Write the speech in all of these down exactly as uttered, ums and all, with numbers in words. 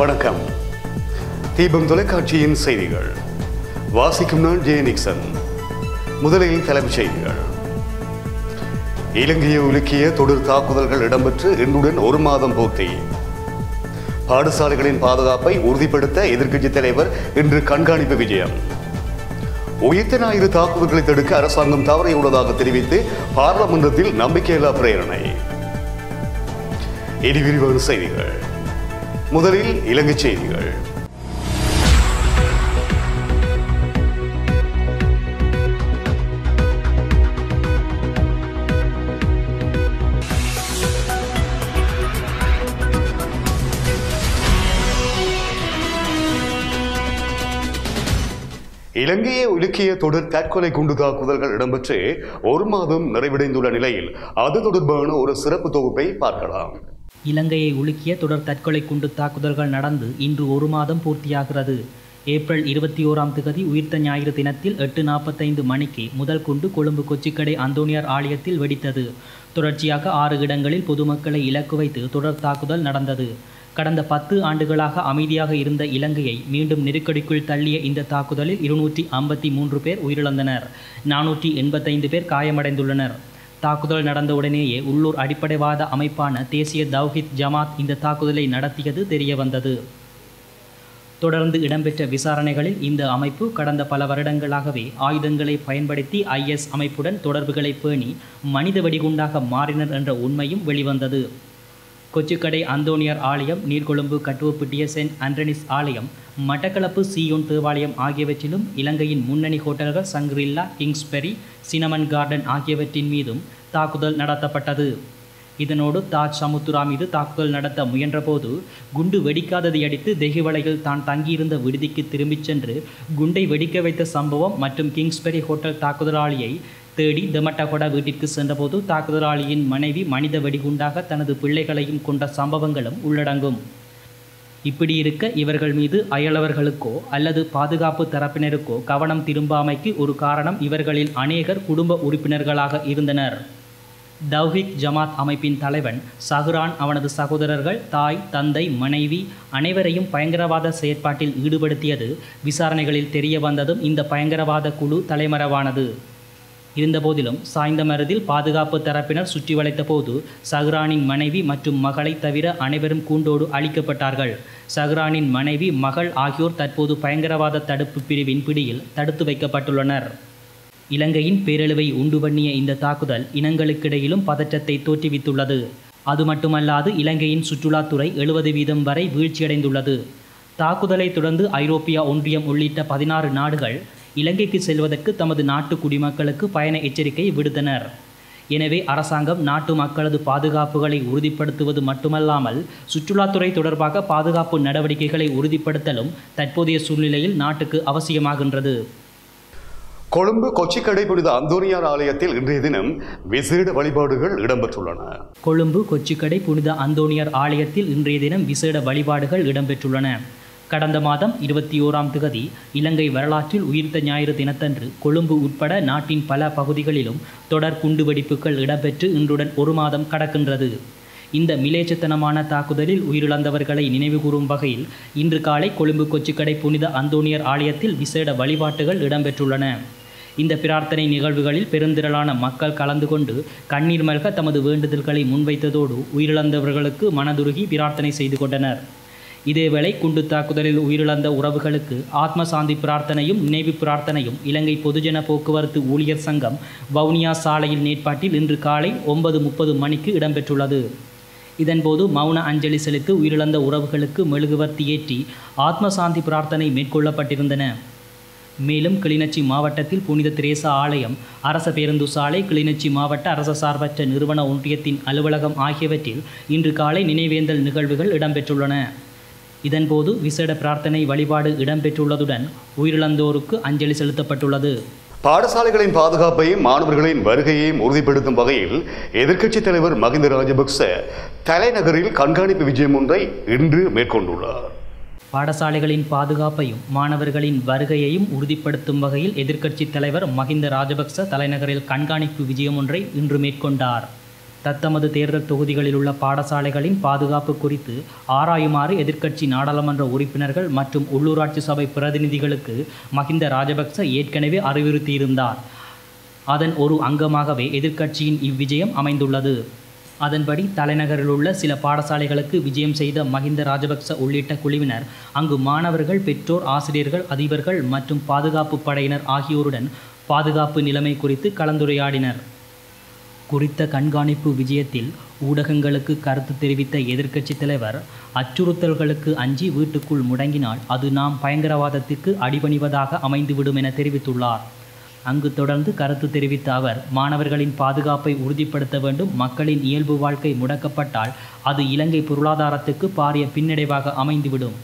வணக்கம். தீபம் தொலைக்காட்சியின் செய்திகள் வாசிக்கும் நான் ஜே நிக்சன். முதலில் தலைப்புச் செய்திகள். இலங்கையை உலுக்கிய தொடர் தாக்குதல்கள் இடம்பெற்று இன்றுடன் ஒரு மாதம் பூர்த்தி. பாடசாலைகளின் பாதுகாப்பை உறுதிப்படுத்த எதிர்க்கட்சித் தலைவர் இன்று கண்காணிப்பு விஜயம். உயிர்த்த ஞாயிறு தாக்குதல்களை தடுக்க அரசாங்கம் தவறியுள்ளதாக தெரிவித்து பாராளுமன்றத்தில் நம்பிக்கையில்லா பிரேரணை. இனி விரிவான செய்திகள். முதலில் இலங்கை செய்திகள். இலங்கையை உலுக்கிய தொடர் தற்கொலை குண்டு தாக்குதல்கள் இடம்பெற்று ஒரு மாதம் நிறைவடைந்துள்ள நிலையில் அது தொடர்பான ஒரு சிறப்பு தொகுப்பை பார்க்கலாம். இலங்கையை உலுக்கிய தொடர் தற்கொலை குண்டு தாக்குதல்கள் நடந்து இன்று ஒரு மாதம் பூர்த்தியாகிறது. ஏப்ரல் இருபத்தி ஓராம் திகதி உயிர்த்த ஞாயிறு தினத்தில் எட்டு நாற்பத்தைந்து மணிக்கு முதல் குண்டு கொழும்பு கொச்சிக்கடை அந்தோனியார் ஆலயத்தில் வெடித்தது. தொடர்ச்சியாக ஆறு இடங்களில் பொதுமக்களை இலக்கு வைத்து தொடர் தாக்குதல் நடந்தது. கடந்த பத்து ஆண்டுகளாக அமைதியாக இருந்த இலங்கையை மீண்டும் நெருக்கடிக்குள் தள்ளிய இந்த தாக்குதலில் இருநூற்றி ஐம்பத்தி மூன்று பேர் உயிரிழந்தனர். நானூற்றி எண்பத்தைந்து பேர் காயமடைந்துள்ளனர். தாக்குதல் நடந்தவுடனேயே உள்ளூர் அடிப்படைவாத அமைப்பான தேசிய தௌஹித் ஜமாத் இந்த தாக்குதலை நடத்தியது தெரிய வந்தது. தொடர்ந்து இடம்பெற்ற விசாரணைகளில் இந்த அமைப்பு கடந்த பல வருடங்களாகவே ஆயுதங்களை பயன்படுத்தி ஐஎஸ் அமைப்புடன் தொடர்புகளை பேணி மனித வெடிகுண்டாக மாறினர் என்ற உண்மையும் வெளிவந்தது. கொச்சிக்கடை அந்தோனியார் ஆலயம், நீர்கொழும்பு கட்டுவப்பட்டிய சென்ட் ஆண்டனிஸ் ஆலயம், மட்டக்களப்பு சியோன் தேவாலயம் ஆகியவற்றிலும் இலங்கையின் முன்னணி ஹோட்டல்கள் சங்கிரில்லா, கிங்ஸ்பெரி, சினமன் கார்டன் ஆகியவற்றின் மீதும் தாக்குதல் நடத்தப்பட்டது. இதனோடு தாஜ் சமுத்துரா மீது தாக்குதல் நடத்த முயன்றபோது குண்டு வெடிக்காததை அடுத்து தெஹிவளையில் தான் தங்கியிருந்த விடுதிக்கு திரும்பிச் சென்று குண்டை வெடிக்க வைத்த சம்பவம் மற்றும் கிங்ஸ்பெரி ஹோட்டல் தாக்குதலாளியை தேடி தெமட்டகொட வீட்டிற்கு சென்றபோது தாக்குதலாளியின் மனைவி மனித வெடிகுண்டாக தனது பிள்ளைகளையும் கொண்ட சம்பவங்களும் உள்ளடங்கும். இப்படி இருக்க இவர்கள் மீது அயலவர்களுக்கோ அல்லது பாதுகாப்பு தரப்பினருக்கோ கவனம் திரும்பாமைக்கு ஒரு காரணம் இவர்களில் அநேகர் குடும்ப உறுப்பினர்களாக இருந்தனர். தௌஹித் ஜமாத் அமைப்பின் தலைவன் சஹ்ரான் அவனது சகோதரர்கள், தாய், தந்தை, மனைவி அனைவரையும் பயங்கரவாத செயற்பாட்டில் ஈடுபடுத்தியது விசாரணைகளில் தெரிய வந்ததும் இந்த பயங்கரவாத குழு தலைமறைவானது. இருந்தபோதிலும் சாய்ந்தமருதில் பாதுகாப்பு தரப்பினர் சுற்றி வளைத்த போது சஹ்ரானின் மனைவி மற்றும் மகளை தவிர அனைவரும் கூண்டோடு அழிக்கப்பட்டார்கள். சஹ்ரானின் மனைவி, மகள் ஆகியோர் தற்போது பயங்கரவாத தடுப்பு பிரிவின் பிடியில் தடுத்து வைக்கப்பட்டுள்ளனர். இலங்கையின் பேரழிவை உண்டு பண்ணிய இந்த தாக்குதல் இனங்களுக்கிடையிலும் பதற்றத்தை தோற்றுவித்துள்ளது. அது மட்டுமல்லாது இலங்கையின் சுற்றுலாத்துறை எழுபது வீதம் வரை வீழ்ச்சியடைந்துள்ளது. தாக்குதலை தொடர்ந்து ஐரோப்பிய ஒன்றியம் உள்ளிட்ட பதினாறு நாடுகள் இலங்கைக்கு செல்வதற்கு தமது நாட்டு குடிமக்களுக்கு பயண எச்சரிக்கை விடுத்தனர். எனவே அரசாங்கம் நாட்டு மக்களது பாதுகாப்புகளை உறுதிப்படுத்துவது மட்டுமல்லாமல் சுற்றுலாத்துறை தொடர்பாக பாதுகாப்பு நடவடிக்கைகளை உறுதிப்படுத்தலும் தற்போதைய சூழ்நிலையில் நாட்டுக்கு அவசியமாகின்றது. கொழும்பு கொச்சிக்கடை புனித அந்தோனியார் ஆலயத்தில் இன்றைய தினம் விசேட வழிபாடுகள் இடம்பெற்றுள்ளன. கொழும்பு கொச்சிக்கடை புனித அந்தோனியார் ஆலயத்தில் இன்றைய தினம் விசேட வழிபாடுகள் இடம்பெற்றுள்ளன. கடந்த மாதம் இருபத்தி ஓராம் திகதி இலங்கை வரலாற்றில் உயிர்த்த ஞாயிறு தினத்தன்று கொழும்பு உட்பட நாட்டின் பல பகுதிகளிலும் தொடர் குண்டுவெடிப்புகள் இடம்பெற்று இன்றுடன் ஒரு மாதம் கடக்கின்றது. இந்த மிலேச்சத்தனமான தாக்குதலில் உயிரிழந்தவர்களை நினைவுகூரும் வகையில் இன்று காலை கொழும்பு கொச்சிக்கடை புனித அந்தோனியார் ஆலயத்தில் விசேட வழிபாட்டுகள் இடம்பெற்றுள்ளன. இந்த பிரார்த்தனை நிகழ்வுகளில் பெருந்திரளான மக்கள் கலந்து கொண்டு கண்ணீர் மல்க தமது வேண்டுதல்களை முன்வைத்ததோடு உயிரிழந்தவர்களுக்கு மனதுருகி பிரார்த்தனை செய்து கொண்டனர். இதேவேளை குண்டு தாக்குதலில் உயிரிழந்த உறவுகளுக்கு ஆத்ம சாந்தி பிரார்த்தனையும் நினைவு பிரார்த்தனையும் இலங்கை பொதுஜன போக்குவரத்து ஊழியர் சங்கம் வவுனியா சாலையில் நேற்பாட்டில் இன்று காலை ஒன்பது முப்பது மணிக்கு இடம்பெற்றுள்ளது. இதன்போது மௌன அஞ்சலி செலுத்தி உயிரிழந்த உறவுகளுக்கு மெழுகுவர்த்தி ஏற்றி ஆத்ம சாந்தி பிரார்த்தனை மேற்கொள்ளப்பட்டிருந்தன. மேலும் கிளிநொச்சி மாவட்டத்தில் புனித திரேசா ஆலயம், அரச பேருந்து சாலை, கிளிநொச்சி மாவட்ட அரச சார்பற்ற நிறுவன ஒன்றியத்தின் அலுவலகம் ஆகியவற்றில் இன்று காலை நினைவேந்தல் நிகழ்வுகள் இடம்பெற்றுள்ளன. இதன்போது விசேட பிரார்த்தனை வழிபாடு இடம்பெற்றுள்ளதுடன் உயிரிழந்தோருக்கு அஞ்சலி செலுத்தப்பட்டுள்ளது. பாடசாலைகளின் பாதுகாப்பையும் மாணவர்களின் வருகையையும் உறுதிப்படுத்தும் வகையில் எதிர்க்கட்சித் தலைவர் மஹிந்த ராஜபக்ச தலைநகரில் கண்காணிப்பு விஜயம் ஒன்றை இன்று மேற்கொண்டுள்ளார். பாடசாலைகளின் பாதுகாப்பையும் மாணவர்களின் வருகையையும் உறுதிப்படுத்தும் வகையில் எதிர்க்கட்சித் தலைவர் மஹிந்த ராஜபக்ச தலைநகரில் கண்காணிப்பு விஜயம் ஒன்றை இன்று மேற்கொண்டார். தத்தமது தேர்தல் தொகுதிகளில் உள்ள பாடசாலைகளின் பாதுகாப்பு குறித்து ஆராயுமாறு எதிர்க்கட்சி நாடாளுமன்ற உறுப்பினர்கள் மற்றும் உள்ளூராட்சி சபை பிரதிநிதிகளுக்கு மஹிந்த ராஜபக்ச ஏற்கனவே அறிவுறுத்தியிருந்தார். அதன் ஒரு அங்கமாகவே எதிர்க்கட்சியின் இவ்விஜயம் அமைந்துள்ளது. அதன்படி தலைநகரில் உள்ள சில பாடசாலைகளுக்கு விஜயம் செய்த மஹிந்த ராஜபக்ச உள்ளிட்ட குழுவினர் அங்கு மாணவர்கள், பெற்றோர், ஆசிரியர்கள், அதிபர்கள் மற்றும் பாதுகாப்பு படையினர் ஆகியோருடன் பாதுகாப்பு நிலைமை குறித்து கலந்துரையாடினர். குறித்த கண்காணிப்பு விஜயத்தில் ஊடகங்களுக்கு கருத்து தெரிவித்த எதிர்க்கட்சி தலைவர், அச்சுறுத்தல்களுக்கு அஞ்சி வீட்டுக்குள் முடங்கினால் அது நாம் பயங்கரவாதத்திற்கு அடிபணிவதாக அமைந்துவிடும் என தெரிவித்துள்ளார். அங்கு தொடர்ந்து கருத்து தெரிவித்த அவர், மாணவர்களின் பாதுகாப்பை உறுதிப்படுத்த வேண்டும். மக்களின் இயல்பு வாழ்க்கை முடக்கப்பட்டால் அது இலங்கை பொருளாதாரத்துக்கு பாரிய பின்னடைவாக அமைந்துவிடும்.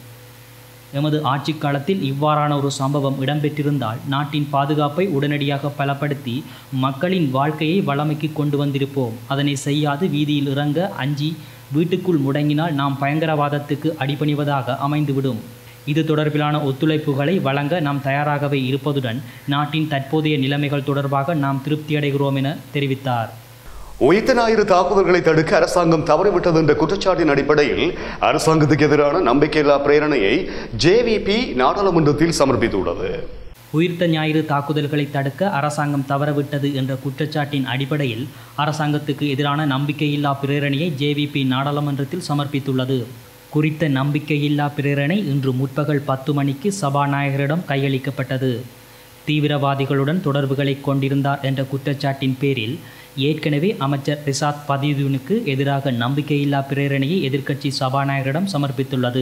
எமது ஆட்சி காலத்தில் இவ்வாறான ஒரு சம்பவம் இடம்பெற்றிருந்தால் நாட்டின் பாதுகாப்பை உடனடியாக பலப்படுத்தி மக்களின் வாழ்க்கையை வளமைக்கு கொண்டு வந்திருப்போம். அதனை செய்யாது வீதியில் இறங்க அஞ்சி வீட்டுக்குள் முடங்கினால் நாம் பயங்கரவாதத்துக்கு அடிபணிவதாக அமைந்துவிடும். இது தொடர்பிலான ஒத்துழைப்புகளை வழங்க நாம் தயாராகவே இருப்பதுடன் நாட்டின் தற்போதைய நிலைமைகள் தொடர்பாக நாம் திருப்தியடைகிறோம் என தெரிவித்தார். உயிர்த்த ஞாயிறு தாக்குதல்களை தடுக்க அரசாங்கம் தவறிவிட்டது என்ற குற்றச்சாட்டின் அடிப்படையில் அரசாங்கத்துக்கு எதிரான நம்பிக்கையில்லா பிரேரணையை ஜேவிபி நாடாளுமன்றத்தில் சமர்ப்பித்துள்ளது. உயிர்த்த ஞாயிறு தாக்குதல்களை தடுக்க அரசாங்கம் தவறவிட்டது என்ற குற்றச்சாட்டின் அடிப்படையில் அரசாங்கத்துக்கு எதிரான நம்பிக்கையில்லா பிரேரணையை ஜேவிபி நாடாளுமன்றத்தில் சமர்ப்பித்துள்ளது. குறித்த நம்பிக்கையில்லா பிரேரணை இன்று முற்பகல் பத்து மணிக்கு சபாநாயகரிடம் கையளிக்கப்பட்டது. தீவிரவாதிகளுடன் தொடர்புகளை கொண்டிருந்தார் என்ற குற்றச்சாட்டின் பேரில் ஏற்கனவே அமைச்சர் ரிசாத் பதியுதீனுக்கு எதிராக நம்பிக்கையில்லா பிரேரணையை எதிர்க்கட்சி சபாநாயகரிடம் சமர்ப்பித்துள்ளது.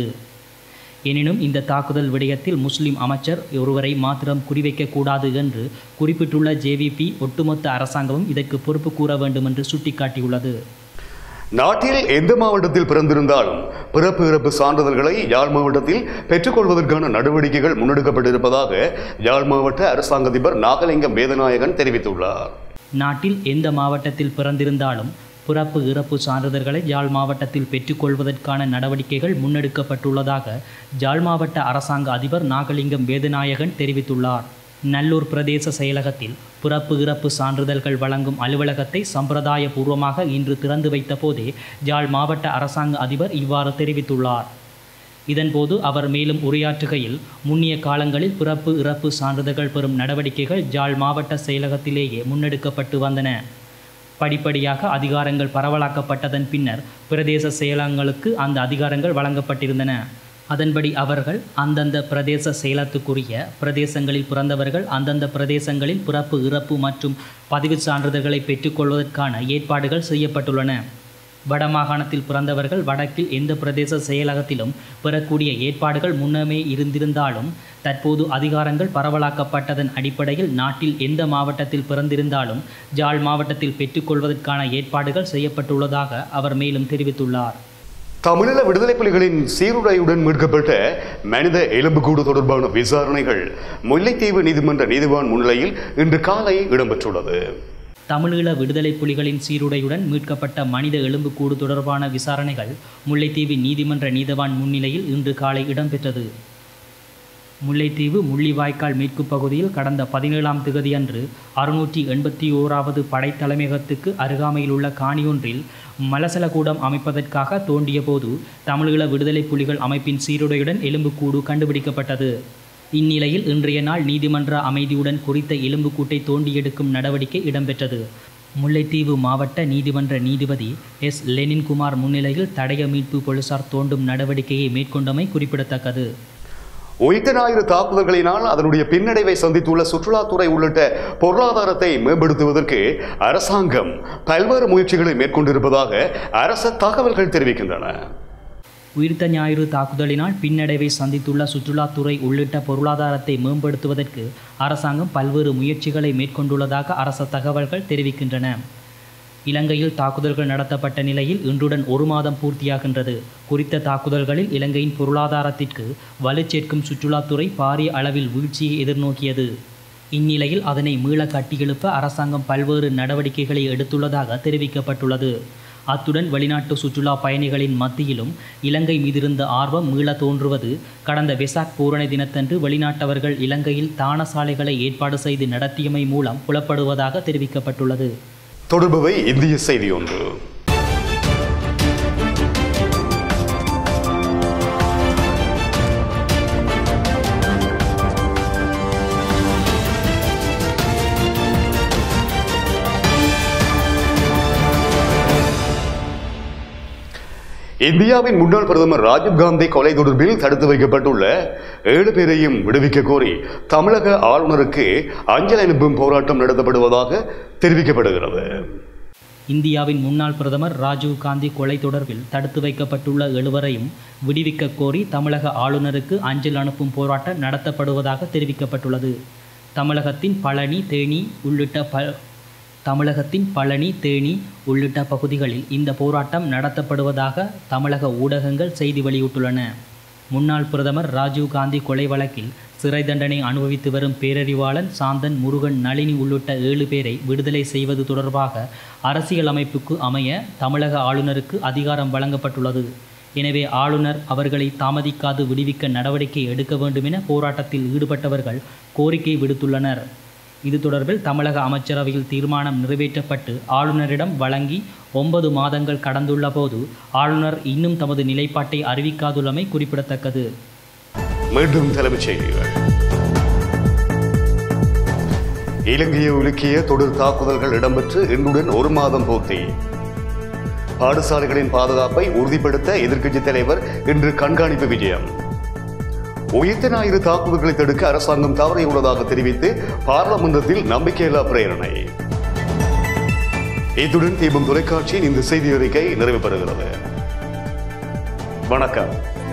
எனினும் இந்த தாக்குதல் விடயத்தில் முஸ்லிம் அமைச்சர் ஒருவரை மாத்திரம் குறிவைக்கக்கூடாது என்று குறிப்பிட்டுள்ள ஜேவிபி ஒட்டுமொத்த அரசாங்கமும் இதற்கு பொறுப்பு கூற வேண்டும் என்று சுட்டிக்காட்டியுள்ளது. நாட்டில் எந்த மாவட்டத்தில் பிறந்திருந்தாலும் பிறப்பு இறப்பு சான்றிதழ்களை யாழ் மாவட்டத்தில் பெற்றுக்கொள்வதற்கான நடவடிக்கைகள் முன்னெடுக்கப்பட்டிருப்பதாக யாழ் மாவட்ட அரசாங்க அதிபர் நாகலிங்கம் வேதநாயகன் தெரிவித்துள்ளார். நாட்டில் எந்த மாவட்டத்தில் பிறந்திருந்தாலும் பிறப்பு இறப்பு சான்றிதழ்களை யாழ் மாவட்டத்தில் பெற்றுக்கொள்வதற்கான நடவடிக்கைகள் முன்னெடுக்கப்பட்டுள்ளதாக யாழ் மாவட்ட அரசாங்க அதிபர் நாகலிங்கம் வேதநாயகன் தெரிவித்துள்ளார். நல்லூர் பிரதேச செயலகத்தில் பிறப்பு இறப்பு சான்றிதழ்கள் வழங்கும் அலுவலகத்தை சம்பிரதாய பூர்வமாக இன்று திறந்து வைத்த போதே யாழ் மாவட்ட அரசாங்க அதிபர் இவ்வாறு தெரிவித்துள்ளார். இதன்போது அவர் மேலும் உரையாற்றுகையில், முன்னிய காலங்களில் பிறப்பு இறப்பு சான்றிதழ்கள் பெறும் நடவடிக்கைகள் யாழ் மாவட்ட செயலகத்திலேயே முன்னெடுக்கப்பட்டு வந்தன. படிப்படியாக அதிகாரங்கள் பரவலாக்கப்பட்டதன் பின்னர் பிரதேச செயலகங்களுக்கு அந்த அதிகாரங்கள் வழங்கப்பட்டிருந்தன. அதன்படி அவர்கள் அந்தந்த பிரதேச செயலத்துக்குரிய பிரதேசங்களில் பிறந்தவர்கள் அந்தந்த பிரதேசங்களில் பிறப்பு இறப்பு மற்றும் பதிவு சான்றிதழ்களை பெற்றுக்கொள்வதற்கான ஏற்பாடுகள் செய்யப்பட்டுள்ளன. வடமாகாணத்தில் பிறந்தவர்கள் வடக்கில் எந்த பிரதேச செயலகத்திலும் பெறக்கூடிய ஏற்பாடுகள் முன்னமே இருந்திருந்தாலும் தற்போது அதிகாரங்கள் பரவலாக்கப்பட்டதன் அடிப்படையில் நாட்டில் எந்த மாவட்டத்தில் பிறந்திருந்தாலும் யாழ் மாவட்டத்தில் பெற்றுக்கொள்வதற்கான ஏற்பாடுகள் செய்யப்பட்டுள்ளதாக அவர் மேலும் தெரிவித்துள்ளார். தமிழீழ விடுதலை புலிகளின் சீருடையுடன் மீட்கப்பட்ட மனித எலும்புக்கூடு தொடர்பான விசாரணைகள் முல்லைத்தீவு நீதிமன்ற நீதிவான் முன்னிலையில் இன்று காலை இடம்பெற்றுள்ளது. தமிழீழ விடுதலை புலிகளின் சீருடையுடன் மீட்கப்பட்ட மனித எலும்புக்கூடு தொடர்பான விசாரணைகள் முல்லைத்தீவு நீதிமன்ற நீதிவான் முன்னிலையில் இன்று காலை இடம்பெற்றது. முல்லைத்தீவு முள்ளிவாய்க்கால் மேற்கு பகுதியில் கடந்த பதினேழாம் திகதியன்று அறுநூற்றி எண்பத்தி ஓராவது படை தலைமையகத்துக்கு அருகாமையில் உள்ள காணியொன்றில் மலசலக்கூடம் அமைப்பதற்காக தோண்டிய போது தமிழீழ விடுதலை புலிகள் அமைப்பின் சீருடையுடன் எலும்புக்கூடு கண்டுபிடிக்கப்பட்டது. இந்நிலையில் இன்றைய நாள் நீதிமன்ற அமைதியுடன் குறித்த எலும்புக்கூட்டை தோண்டி எடுக்கும் நடவடிக்கை இடம்பெற்றது. முல்லைத்தீவு மாவட்ட நீதிமன்ற நீதிபதி எஸ் லெனின்குமார் முன்னிலையில் தடய மீட்பு போலீசார் தோண்டும் நடவடிக்கையை மேற்கொண்டமை குறிப்பிடத்தக்கது. உயிர்த்த ஞாயிறு தாக்குதல்களினால் அதனுடைய பின்னடைவை சந்தித்துள்ள சுற்றுலாத்துறை உள்ளிட்ட பொருளாதாரத்தை மேம்படுத்துவதற்கு அரசாங்கம் பல்வேறு முயற்சிகளை மேற்கொண்டிருப்பதாக அரசு தகவல்கள் தெரிவிக்கின்றன. உயிர்த்த ஞாயிறு தாக்குதலினால் பின்னடைவை சந்தித்துள்ள சுற்றுலாத்துறை உள்ளிட்ட பொருளாதாரத்தை மேம்படுத்துவதற்கு அரசாங்கம் பல்வேறு முயற்சிகளை மேற்கொண்டுள்ளதாக அரச தகவல்கள் தெரிவிக்கின்றன. இலங்கையில் தாக்குதல்கள் நடத்தப்பட்ட நிலையில் இன்றுடன் ஒரு மாதம் பூர்த்தியாகின்றது. குறித்த தாக்குதல்களில் இலங்கையின் பொருளாதாரத்திற்கு வலு சேர்க்கும் சுற்றுலாத்துறை பாரிய அளவில் வீழ்ச்சியை எதிர்நோக்கியது. இந்நிலையில் அதனை மீள கட்டியெழுப்ப அரசாங்கம் பல்வேறு நடவடிக்கைகளை எடுத்துள்ளதாக தெரிவிக்கப்பட்டுள்ளது. அத்துடன் வெளிநாட்டு சுற்றுலா பயணிகளின் மத்தியிலும் இலங்கை மீதிருந்த ஆர்வம் மீள தோன்றுவது கடந்த வெசாக் பூரணை தினத்தன்று வெளிநாட்டவர்கள் இலங்கையில் தானசாலைகளை ஏற்பாடு செய்து நடத்தியமை மூலம் புலப்படுவதாக தெரிவிக்கப்பட்டுள்ளது. தொடர்பவை இந்திய செய்தி ஒன்று. இந்தியாவின் முன்னாள் பிரதமர் ராஜீவ்காந்தி கொலை தொடர்பில் தடுத்து வைக்கப்பட்டுள்ள ஏழு பேரையும் விடுவிக்க கோரி தமிழக ஆளுநருக்கு அஞ்சல் அனுப்பும் போராட்டம் நடத்தப்படுவதாக தெரிவிக்கப்படுகிறது. இந்தியாவின் முன்னாள் பிரதமர் ராஜீவ் காந்தி கொலை தொடர்பில் தடுத்து வைக்கப்பட்டுள்ள எழுவரையும் விடுவிக்க கோரி தமிழக ஆளுநருக்கு அஞ்சல் அனுப்பும் போராட்டம் நடத்தப்படுவதாக தெரிவிக்கப்பட்டுள்ளது. தமிழகத்தின் பழனி, தேனி உள்ளிட்ட ப தமிழகத்தின் பழனி, தேனி உள்ளிட்ட பகுதிகளில் இந்த போராட்டம் நடத்தப்படுவதாக தமிழக ஊடகங்கள் செய்தி வெளியிட்டுள்ளன. முன்னாள் பிரதமர் ராஜீவ் காந்தி கொலை வழக்கில் சிறை தண்டனை அனுபவித்து வரும் பேரறிவாளன் சாந்தன், முருகன், நளினி உள்ளிட்ட ஏழு பேரை விடுதலை செய்வது தொடர்பாக அரசியல் அமைப்புக்கு அமைய தமிழக ஆளுநருக்கு அதிகாரம் வழங்கப்பட்டுள்ளது. எனவே ஆளுநர் அவர்களை தாமதிக்காது விடுவிக்க நடவடிக்கை எடுக்க வேண்டும் என போராட்டத்தில் ஈடுபட்டவர்கள் கோரிக்கை விடுத்துள்ளனர். இது தொடர்பில் தமிழக அமைச்சரவையில் தீர்மானம் நிறைவேற்றப்பட்டு ஆளுநரிடம் வழங்கி ஒன்பது மாதங்கள் கடந்துள்ள போது ஆளுநர் இன்னும் தமது நிலைப்பாட்டை அறிவிக்காதுள்ளமை குறிப்பிடத்தக்கது. மீண்டும் தலைமைச் செய்திகள். இலங்கையை உலுக்கிய தொடர் தாக்குதல்கள் இடம்பெற்று இன்றுடன் ஒரு மாதம் பூர்த்தி. பாடசாலைகளின் பாதுகாப்பை உறுதிப்படுத்த எதிர்க்கட்சித் தலைவர் இன்று கண்காணிப்பு விஜயம். உயிர்த்த ஞாயிறு தாக்குதல்களை தடுக்க அரசாங்கம் தவறியுள்ளதாக தெரிவித்து பார்லமெண்டத்தில் நம்பிக்கையில்லா பிரேரணை. இத்துடன் தீபம் தொலைக்காட்சியின் இந்த செய்தி அறிக்கை நிறைவு பெறுகிறது. வணக்கம்.